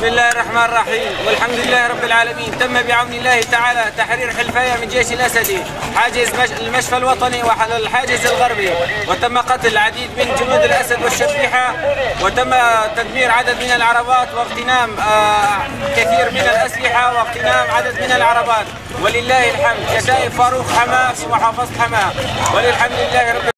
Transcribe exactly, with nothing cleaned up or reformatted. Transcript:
بسم الله الرحمن الرحيم، والحمد لله رب العالمين. تم بعون الله تعالى تحرير حلفاية من جيش الأسدي حاجز المشفى الوطني والحاجز الغربي، وتم قتل العديد من جنود الأسد والشبيحة، وتم تدمير عدد من العربات واغتنام كثير من الأسلحة واغتنام عدد من العربات، ولله الحمد. كتائب فاروق حماه في محافظة حماه، وللحمد لله رب